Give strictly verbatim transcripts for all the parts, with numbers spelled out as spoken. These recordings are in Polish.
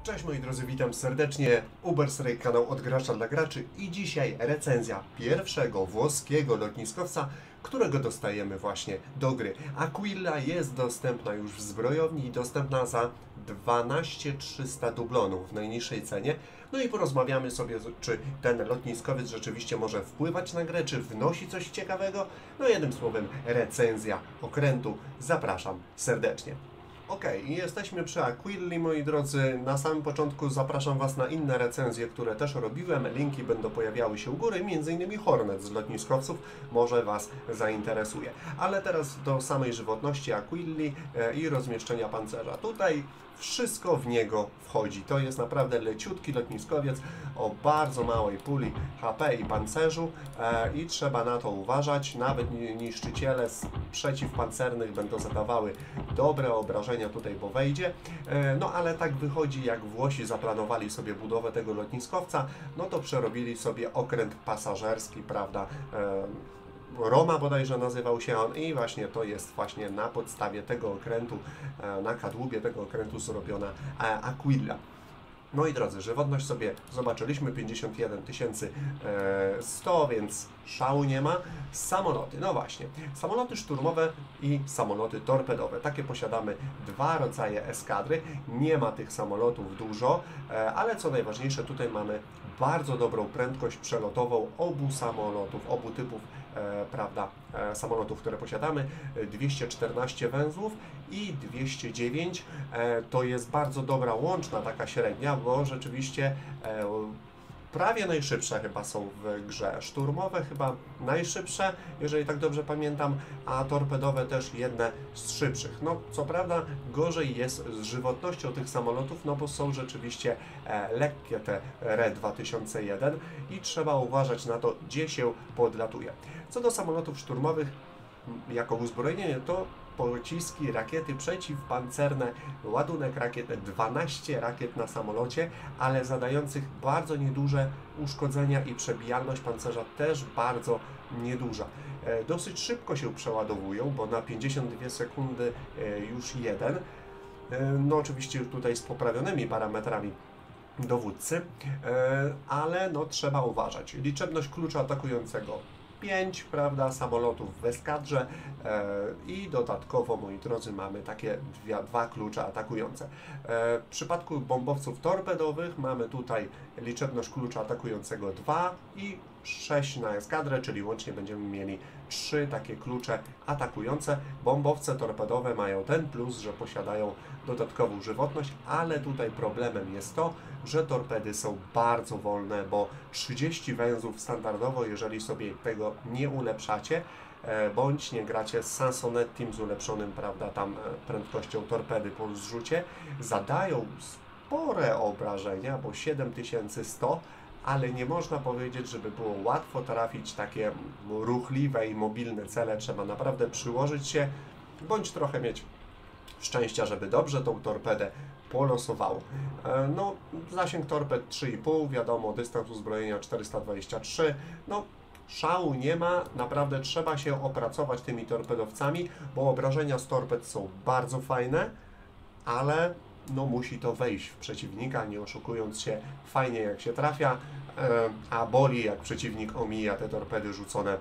Cześć moi drodzy, witam serdecznie. Ubersray, kanał od gracza dla graczy i dzisiaj recenzja pierwszego włoskiego lotniskowca, którego dostajemy właśnie do gry. Aquila jest dostępna już w zbrojowni i dostępna za dwanaście tysięcy trzysta dublonów w najniższej cenie. No i porozmawiamy sobie, czy ten lotniskowiec rzeczywiście może wpływać na grę, czy wnosi coś ciekawego. No jednym słowem, recenzja okrętu. Zapraszam serdecznie. Ok, i jesteśmy przy Aquilli, moi drodzy. Na samym początku zapraszam Was na inne recenzje, które też robiłem. Linki będą pojawiały się u góry, między innymi Hornet z lotniskowców, może Was zainteresuje. Ale teraz do samej żywotności Aquilli i rozmieszczenia pancerza. Tutaj wszystko w niego wchodzi. To jest naprawdę leciutki lotniskowiec o bardzo małej puli H P i pancerzu e, i trzeba na to uważać. Nawet niszczyciele z przeciwpancernych będą zadawały dobre obrażenia tutaj, bo wejdzie. E, no ale tak wychodzi, jak Włosi zaplanowali sobie budowę tego lotniskowca, no to przerobili sobie okręt pasażerski, prawda? E, Roma bodajże nazywał się on i właśnie to jest właśnie na podstawie tego okrętu, na kadłubie tego okrętu zrobiona Aquila. Moi drodzy, żywotność sobie zobaczyliśmy, pięćdziesiąt jeden tysięcy sto, więc szału nie ma. Samoloty, no właśnie, samoloty szturmowe i samoloty torpedowe. Takie posiadamy dwa rodzaje eskadry. Nie ma tych samolotów dużo, ale co najważniejsze, tutaj mamy bardzo dobrą prędkość przelotową obu samolotów, obu typów e, prawda, e, samolotów, które posiadamy. dwieście czternaście węzłów i dwieście dziewięć. E, to jest bardzo dobra łączna taka średnia, bo rzeczywiście e, prawie najszybsze chyba są w grze. Szturmowe chyba najszybsze, jeżeli tak dobrze pamiętam, a torpedowe też jedne z szybszych. No, co prawda gorzej jest z żywotnością tych samolotów, no bo są rzeczywiście e, lekkie te R E dwa tysiące jeden i trzeba uważać na to, gdzie się podlatuje. Co do samolotów szturmowych, jako uzbrojenie, to pociski, rakiety przeciwpancerne, ładunek rakiet, dwanaście rakiet na samolocie, ale zadających bardzo nieduże uszkodzenia i przebijalność pancerza też bardzo nieduża. E, dosyć szybko się przeładowują, bo na pięćdziesiąt dwie sekundy e, już jeden. E, no oczywiście tutaj z poprawionymi parametrami dowódcy, e, ale no trzeba uważać. Liczebność klucza atakującego pięć, prawda, samolotów w eskadrze e, i dodatkowo, moi drodzy, mamy takie dwie, dwa klucze atakujące. E, w przypadku bombowców torpedowych mamy tutaj liczebność klucza atakującego dwa i sześć na eskadrę, czyli łącznie będziemy mieli trzy takie klucze atakujące. Bombowce torpedowe mają ten plus, że posiadają dodatkową żywotność, ale tutaj problemem jest to, że torpedy są bardzo wolne, bo trzydzieści węzłów standardowo, jeżeli sobie tego nie ulepszacie, bądź nie gracie z Sansonettim z ulepszonym, prawda, tam prędkością torpedy po zrzucie, zadają spore obrażenia, bo siedem tysięcy sto, ale nie można powiedzieć, żeby było łatwo trafić takie ruchliwe i mobilne cele. Trzeba naprawdę przyłożyć się, bądź trochę mieć szczęścia, żeby dobrze tą torpedę polosowało. No, zasięg torped trzy i pół, wiadomo, dystans uzbrojenia czterysta dwadzieścia trzy, no szału nie ma, naprawdę trzeba się opracować tymi torpedowcami, bo obrażenia z torped są bardzo fajne, ale no musi to wejść w przeciwnika, nie oszukując się, fajnie jak się trafia, a boli jak przeciwnik omija te torpedy rzucone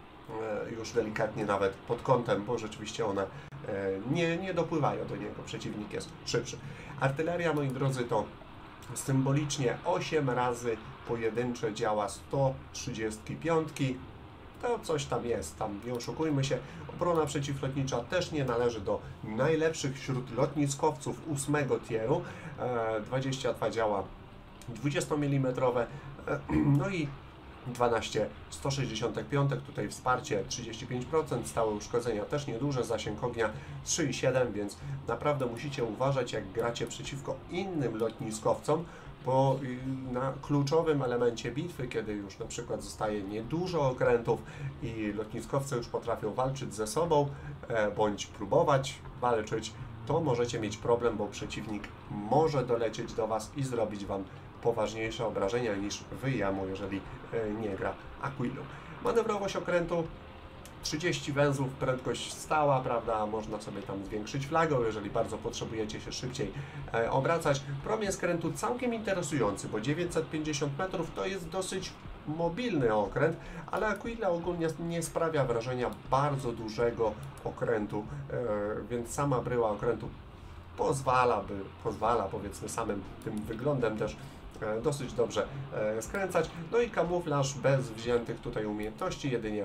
już delikatnie nawet pod kątem, bo rzeczywiście one nie, nie dopływają do niego, przeciwnik jest szybszy. Artyleria, moi drodzy, to symbolicznie osiem razy pojedyncze działa sto trzydzieści pięć. To coś tam jest, tam nie oszukujmy się. Obrona przeciwlotnicza też nie należy do najlepszych wśród lotniskowców ósmego tieru. dwadzieścia dwa działa dwudziestomilimetrowe, no i dwanaście sto sześćdziesiąt pięć, tutaj wsparcie trzydzieści pięć procent, stałe uszkodzenia też nieduże, zasięg ognia trzy i siedem, więc naprawdę musicie uważać, jak gracie przeciwko innym lotniskowcom, bo na kluczowym elemencie bitwy, kiedy już na przykład zostaje niedużo okrętów i lotniskowce już potrafią walczyć ze sobą, bądź próbować walczyć, to możecie mieć problem, bo przeciwnik może dolecieć do Was i zrobić Wam poważniejsze obrażenia niż wy jemu, jeżeli nie gra Aquilą. Manewrowość okrętu trzydzieści węzłów, prędkość stała, prawda, można sobie tam zwiększyć flagą, jeżeli bardzo potrzebujecie się szybciej e, obracać. Promień skrętu całkiem interesujący, bo dziewięćset pięćdziesiąt metrów to jest dosyć mobilny okręt, ale Aquila ogólnie nie sprawia wrażenia bardzo dużego okrętu, e, więc sama bryła okrętu pozwala, by, pozwala powiedzmy samym tym wyglądem też e, dosyć dobrze e, skręcać. No i kamuflaż bez wziętych tutaj umiejętności, jedynie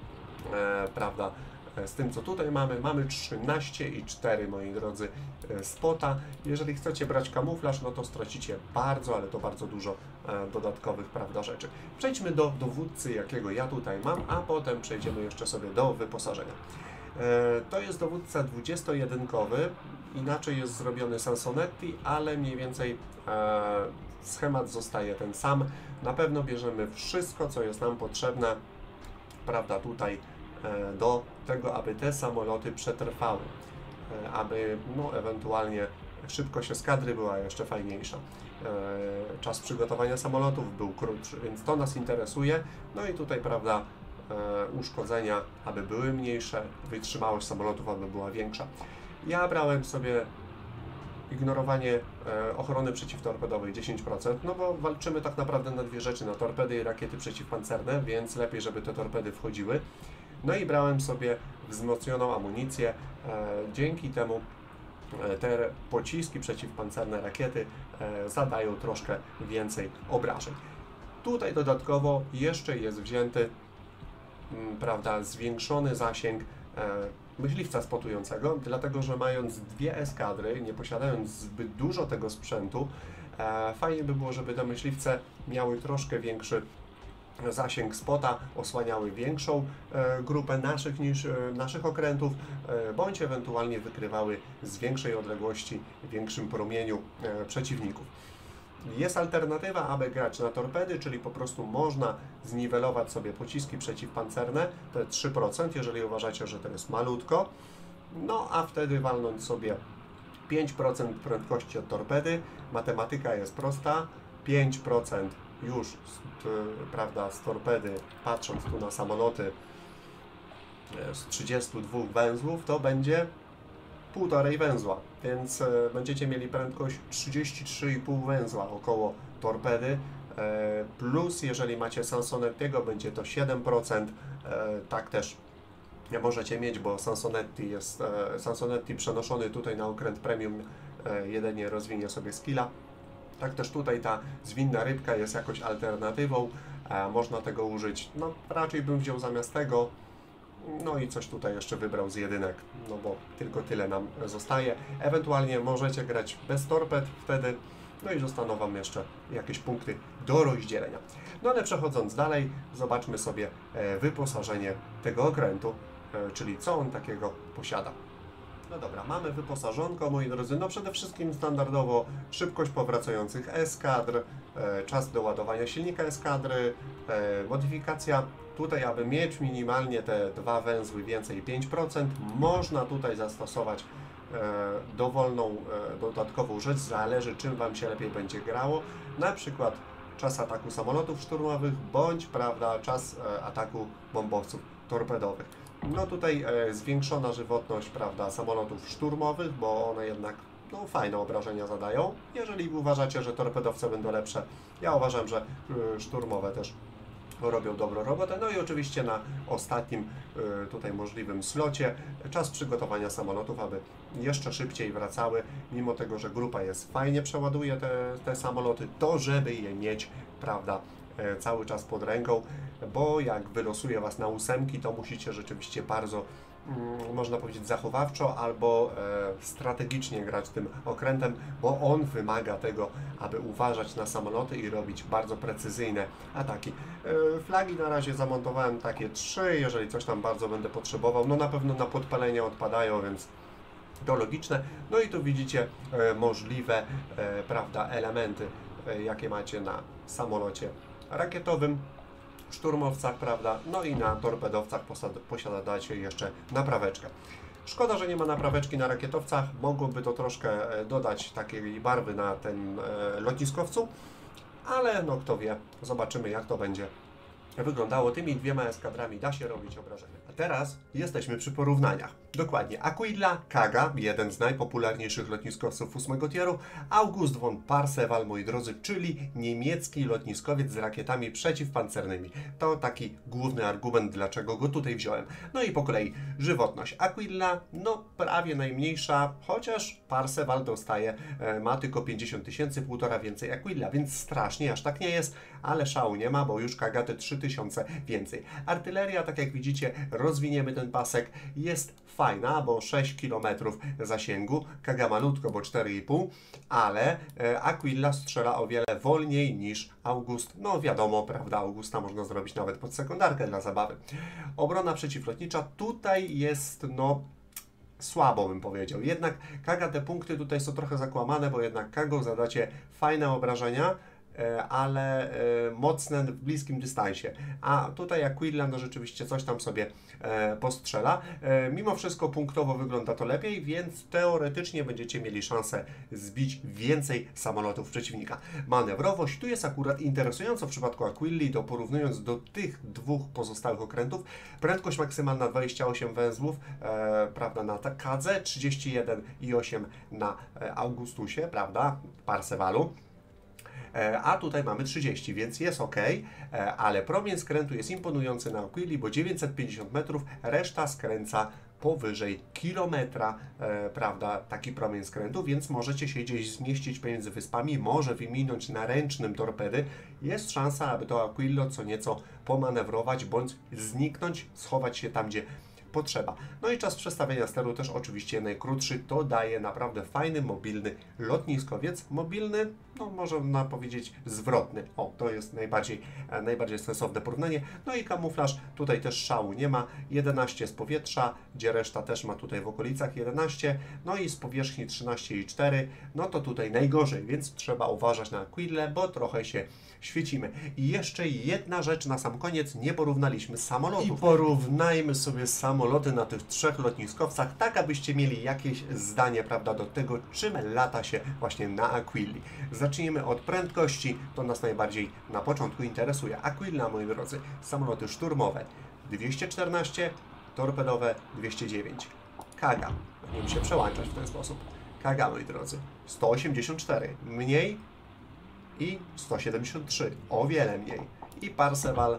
e, prawda, z tym co tutaj mamy, mamy trzynaście i cztery, moi drodzy, spota. Jeżeli chcecie brać kamuflaż, no to stracicie bardzo, ale to bardzo dużo e, dodatkowych, prawda, rzeczy. Przejdźmy do dowódcy, jakiego ja tutaj mam, a potem przejdziemy jeszcze sobie do wyposażenia. E, to jest dowódca dwudziestojedynkowy, inaczej jest zrobiony Sansonetti, ale mniej więcej e, schemat zostaje ten sam. Na pewno bierzemy wszystko, co jest nam potrzebne, prawda, tutaj do tego, aby te samoloty przetrwały, aby no, ewentualnie szybkość eskadry była jeszcze fajniejsza. Czas przygotowania samolotów był krótszy, więc to nas interesuje. No i tutaj, prawda, uszkodzenia, aby były mniejsze, wytrzymałość samolotów, aby była większa. Ja brałem sobie ignorowanie e, ochrony przeciwtorpedowej dziesięć procent, no bo walczymy tak naprawdę na dwie rzeczy, na torpedy i rakiety przeciwpancerne, więc lepiej, żeby te torpedy wchodziły. No i brałem sobie wzmocnioną amunicję, e, dzięki temu e, te pociski przeciwpancerne, rakiety e, zadają troszkę więcej obrażeń. Tutaj dodatkowo jeszcze jest wzięty, m, prawda, zwiększony zasięg e, myśliwca spotującego, dlatego że mając dwie eskadry, nie posiadając zbyt dużo tego sprzętu, e, fajnie by było, żeby te myśliwce miały troszkę większy zasięg spota, osłaniały większą e, grupę naszych niż e, naszych okrętów, e, bądź ewentualnie wykrywały z większej odległości, w większym promieniu e, przeciwników. Jest alternatywa, aby grać na torpedy, czyli po prostu można zniwelować sobie pociski przeciwpancerne, to jest trzy procent, jeżeli uważacie, że to jest malutko, no a wtedy walnąć sobie pięć procent prędkości od torpedy. Matematyka jest prosta, pięć procent już z, prawda, z torpedy, patrząc tu na samoloty z trzydziestu dwóch węzłów, to będzie półtorej węzła, więc e, będziecie mieli prędkość trzydzieści trzy i pół węzła około torpedy, e, plus jeżeli macie Sansonettiego, będzie to siedem procent, e, tak też możecie mieć, bo Sansonetti jest e, Sansonetti przenoszony tutaj na okręt premium, e, jedynie rozwinie sobie skilla. Tak też tutaj ta zwinna rybka jest jakąś alternatywą, e, można tego użyć, no raczej bym wziął zamiast tego. No i coś tutaj jeszcze wybrał z jedynek, no bo tylko tyle nam zostaje. Ewentualnie możecie grać bez torped wtedy, no i zostaną Wam jeszcze jakieś punkty do rozdzielenia. No ale przechodząc dalej, zobaczmy sobie wyposażenie tego okrętu, czyli co on takiego posiada. No dobra, mamy wyposażonko, moi drodzy, no przede wszystkim standardowo szybkość powracających eskadr, czas do ładowania silnika eskadry, modyfikacja. Tutaj, aby mieć minimalnie te dwa węzły więcej, pięć procent, można tutaj zastosować e, dowolną, e, dodatkową rzecz, zależy czym Wam się lepiej będzie grało, na przykład czas ataku samolotów szturmowych, bądź, prawda, czas e, ataku bombowców torpedowych. No tutaj e, zwiększona żywotność, prawda, samolotów szturmowych, bo one jednak no, fajne obrażenia zadają. Jeżeli uważacie, że torpedowce będą lepsze, ja uważam, że y, szturmowe też robią dobrą robotę. No i oczywiście na ostatnim y, tutaj możliwym slocie czas przygotowania samolotów, aby jeszcze szybciej wracały, mimo tego, że grupa jest fajnie przeładuje te, te samoloty, to żeby je mieć, prawda, y, cały czas pod ręką, bo jak wylosuje Was na ósemki, to musicie rzeczywiście bardzo, można powiedzieć, zachowawczo albo e, strategicznie grać tym okrętem, bo on wymaga tego, aby uważać na samoloty i robić bardzo precyzyjne ataki. E, flagi na razie zamontowałem takie trzy, jeżeli coś tam bardzo będę potrzebował, no na pewno na podpalenie odpadają, więc to logiczne. No i tu widzicie e, możliwe, e, prawda, elementy, e, jakie macie na samolocie rakietowym, szturmowcach, prawda, no i na torpedowcach posiadacie jeszcze napraweczkę. Szkoda, że nie ma napraweczki na rakietowcach, mogłoby to troszkę dodać takiej barwy na tym lotniskowcu, ale no kto wie, zobaczymy jak to będzie wyglądało. Tymi dwiema eskadrami da się robić obrażenia. Teraz jesteśmy przy porównaniach. Dokładnie, Aquila, Kaga, jeden z najpopularniejszych lotniskowców ósmego tieru, August von Parseval, moi drodzy, czyli niemiecki lotniskowiec z rakietami przeciwpancernymi. To taki główny argument, dlaczego go tutaj wziąłem. No i po kolei, żywotność. Aquila, no prawie najmniejsza, chociaż Parseval dostaje, e, ma tylko pięćdziesiąt tysięcy, półtora więcej Aquila, więc strasznie, aż tak nie jest, ale szału nie ma, bo już Kaga te trzy tysiące więcej. Artyleria, tak jak widzicie, rozwiniemy ten pasek, jest fajna, bo sześć kilometrów zasięgu, Kaga malutko, bo cztery i pół, ale e, Aquila strzela o wiele wolniej niż August. No wiadomo, prawda, Augusta można zrobić nawet pod sekundarkę dla zabawy. Obrona przeciwlotnicza tutaj jest, no, słabo bym powiedział. Jednak Kaga, te punkty tutaj są trochę zakłamane, bo jednak Kagą zadacie fajne obrażenia, ale mocne w bliskim dystansie. A tutaj Aquila, no rzeczywiście coś tam sobie postrzela. Mimo wszystko punktowo wygląda to lepiej, więc teoretycznie będziecie mieli szansę zbić więcej samolotów przeciwnika. Manewrowość tu jest akurat interesująco w przypadku Aquili, to porównując do tych dwóch pozostałych okrętów. Prędkość maksymalna dwadzieścia osiem węzłów, e, prawda, na Kadze, trzydzieści jeden i osiem na Augustusie, prawda, Parsevalu. A tutaj mamy trzydzieści, więc jest ok, ale promień skrętu jest imponujący na Aquili, bo dziewięćset pięćdziesiąt metrów, reszta skręca powyżej kilometra, e, prawda, taki promień skrętu, więc możecie się gdzieś zmieścić pomiędzy wyspami, może wyminąć na ręcznym torpedy. Jest szansa, aby to Aquillo co nieco pomanewrować, bądź zniknąć, schować się tam, gdzie potrzeba. No i czas przestawienia steru też oczywiście najkrótszy, to daje naprawdę fajny, mobilny lotniskowiec. Mobilny, no można powiedzieć zwrotny. O, to jest najbardziej, najbardziej sensowne porównanie. No i kamuflaż, tutaj też szału nie ma. jedenaście z powietrza, gdzie reszta też ma tutaj w okolicach jedenaście. No i z powierzchni trzynaście i cztery. No to tutaj najgorzej, więc trzeba uważać na Aquilę, bo trochę się świecimy. I jeszcze jedna rzecz na sam koniec, nie porównaliśmy samolotów. I porównajmy sobie samoloty na tych trzech lotniskowcach, tak abyście mieli jakieś zdanie, prawda, do tego, czym lata się właśnie na Aquili. Zacznijmy od prędkości, to nas najbardziej na początku interesuje. Aquila, moi drodzy, samoloty szturmowe dwieście czternaście, torpedowe dwieście dziewięć. Kaga, nie wiem się przełączać w ten sposób. Kaga, moi drodzy, sto osiemdziesiąt cztery, mniej i sto siedemdziesiąt trzy, o wiele mniej. I Parseval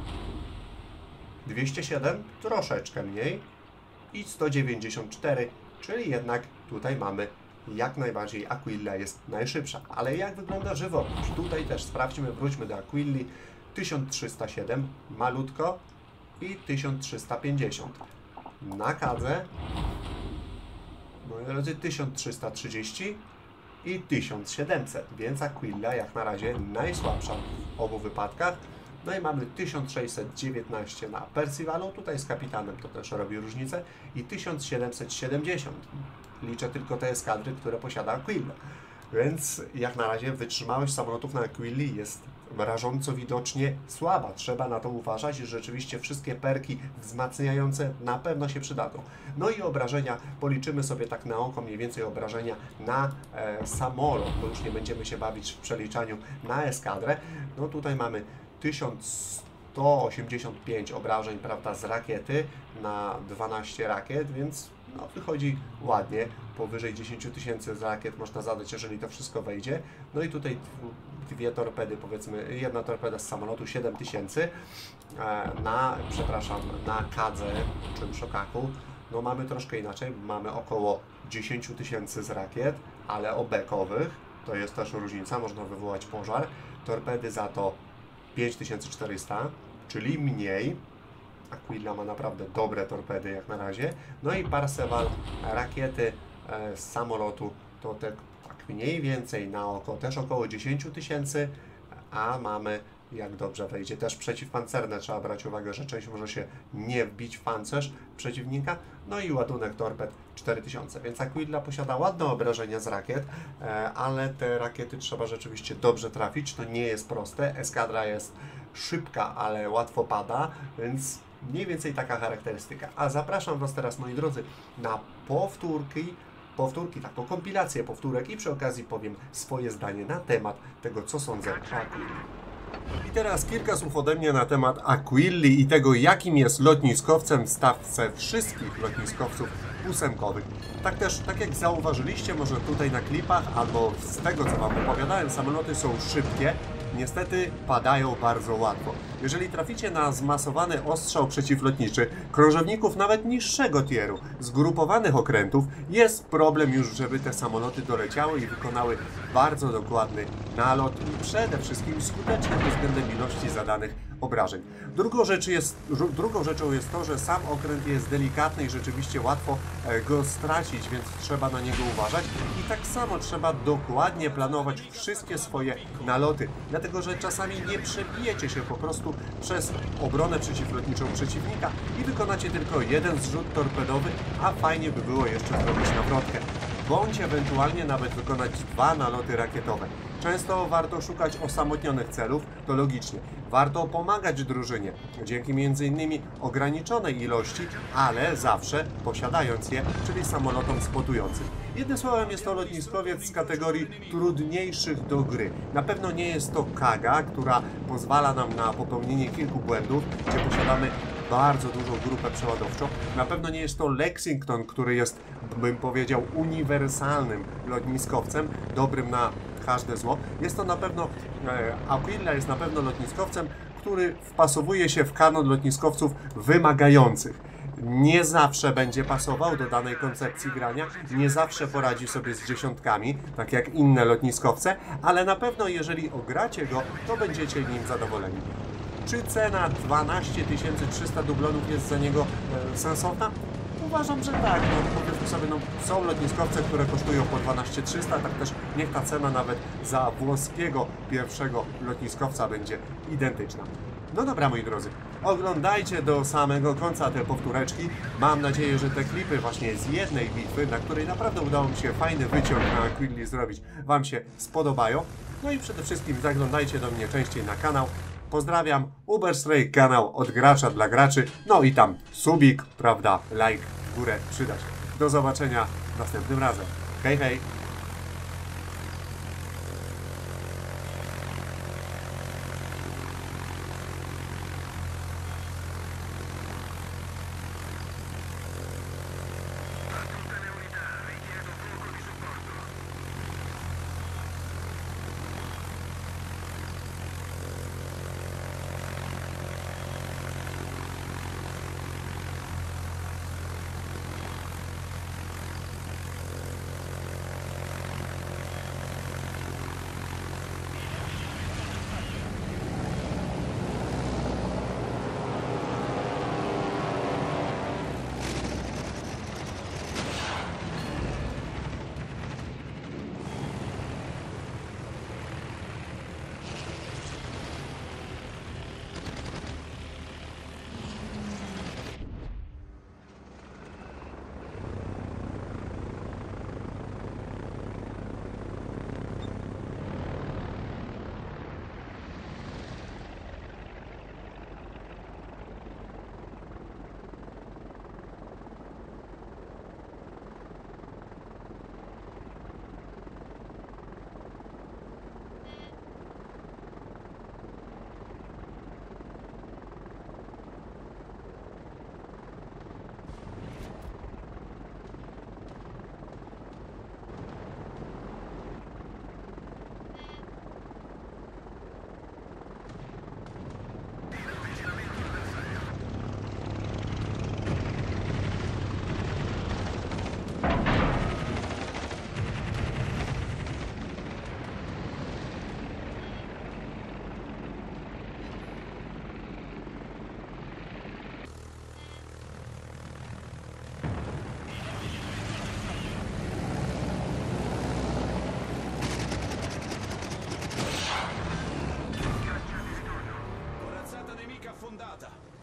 dwieście siedem, troszeczkę mniej i sto dziewięćdziesiąt cztery, czyli jednak tutaj mamy jak najbardziej Aquila jest najszybsza. Ale jak wygląda żywotność? Tutaj też sprawdźmy, wróćmy do Aquili. tysiąc trzysta siedem, malutko i tysiąc trzysta pięćdziesiąt. Na Kadze, moi drodzy, tysiąc trzysta trzydzieści i tysiąc siedemset, więc Aquila jak na razie najsłabsza w obu wypadkach. No i mamy tysiąc sześćset dziewiętnaście na Percivalu, tutaj z kapitanem to też robi różnicę, i tysiąc siedemset siedemdziesiąt. Liczę tylko te eskadry, które posiada Aquila. Więc jak na razie wytrzymałość samolotów na Aquili jest rażąco widocznie słaba. Trzeba na to uważać i rzeczywiście wszystkie perki wzmacniające na pewno się przydadzą. No i obrażenia, policzymy sobie tak na oko mniej więcej obrażenia na e, samolot, bo już nie będziemy się bawić w przeliczaniu na eskadrę. No tutaj mamy tysiąc sto osiemdziesiąt pięć obrażeń, prawda, z rakiety na dwanaście rakiet, więc no, wychodzi ładnie. Powyżej dziesięć tysięcy z rakiet można zadać, jeżeli to wszystko wejdzie. No i tutaj dwie torpedy, powiedzmy, jedna torpeda z samolotu, siedem tysięcy na, przepraszam, na Kadze, czym Shokaku. No mamy troszkę inaczej, mamy około dziesięć tysięcy z rakiet, ale o bekowych, to jest też różnica, można wywołać pożar. Torpedy za to pięć tysięcy czterysta, czyli mniej. Aquila ma naprawdę dobre torpedy jak na razie. No i Parseval, rakiety e, z samolotu to te, tak mniej więcej na oko też około dziesięć tysięcy, a mamy, jak dobrze wejdzie, też przeciwpancerne. Trzeba brać uwagę, że część może się nie wbić w pancerz przeciwnika. No i ładunek torped cztery tysiące, więc Aquila posiada ładne obrażenia z rakiet, e, ale te rakiety trzeba rzeczywiście dobrze trafić. To nie jest proste. Eskadra jest szybka, ale łatwo pada, więc mniej więcej taka charakterystyka. A zapraszam Was teraz, moi drodzy, na powtórki, powtórki, taką kompilację powtórek i przy okazji powiem swoje zdanie na temat tego, co sądzę o Aquili. I teraz kilka słów ode mnie na temat Aquilli i tego, jakim jest lotniskowcem w stawce wszystkich lotniskowców ósemkowych. Tak też, tak jak zauważyliście może tutaj na klipach, albo z tego co Wam opowiadałem, samoloty są szybkie, niestety padają bardzo łatwo. Jeżeli traficie na zmasowany ostrzał przeciwlotniczy krążowników nawet niższego tieru, zgrupowanych okrętów, jest problem już, żeby te samoloty doleciały i wykonały bardzo dokładny nalot i przede wszystkim skuteczny pod względem ilości zadanych obrażeń. Drugą, rzecz jest, drugą rzeczą jest to, że sam okręt jest delikatny i rzeczywiście łatwo go stracić, więc trzeba na niego uważać i tak samo trzeba dokładnie planować wszystkie swoje naloty, dlatego że czasami nie przebijecie się po prostu przez obronę przeciwlotniczą przeciwnika i wykonacie tylko jeden zrzut torpedowy, a fajnie by było jeszcze zrobić nawrotkę, bądź ewentualnie nawet wykonać dwa naloty rakietowe. Często warto szukać osamotnionych celów, to logicznie. Warto pomagać drużynie, dzięki między innymi ograniczonej ilości, ale zawsze posiadając je, czyli samolotom spotującym. Jednym słowem jest to lotniskowiec z kategorii trudniejszych do gry. Na pewno nie jest to Kaga, która pozwala nam na popełnienie kilku błędów, gdzie posiadamy bardzo dużą grupę przeładowczą. Na pewno nie jest to Lexington, który jest, bym powiedział, uniwersalnym lotniskowcem, dobrym na każde zło. Jest to na pewno, e, Aquila jest na pewno lotniskowcem, który wpasowuje się w kanon lotniskowców wymagających. Nie zawsze będzie pasował do danej koncepcji grania, nie zawsze poradzi sobie z dziesiątkami, tak jak inne lotniskowce, ale na pewno jeżeli ogracie go, to będziecie nim zadowoleni. Czy cena dwanaście tysięcy trzysta dublonów jest za niego e, sensowna? Uważam, że tak. No, powiedzmy sobie, no, są lotniskowce, które kosztują po dwanaście tysięcy trzysta, tak też niech ta cena nawet za włoskiego pierwszego lotniskowca będzie identyczna. No dobra, moi drodzy, oglądajcie do samego końca te powtóreczki. Mam nadzieję, że te klipy właśnie z jednej bitwy, na której naprawdę udało mi się fajny wyciąg na Aquilli zrobić, Wam się spodobają. No i przede wszystkim zaglądajcie do mnie częściej na kanał. Pozdrawiam, Uberstray, kanał od gracza dla graczy, no i tam subik, prawda, like w górę przyda się. Do zobaczenia następnym razem. Hej, hej! Affondata!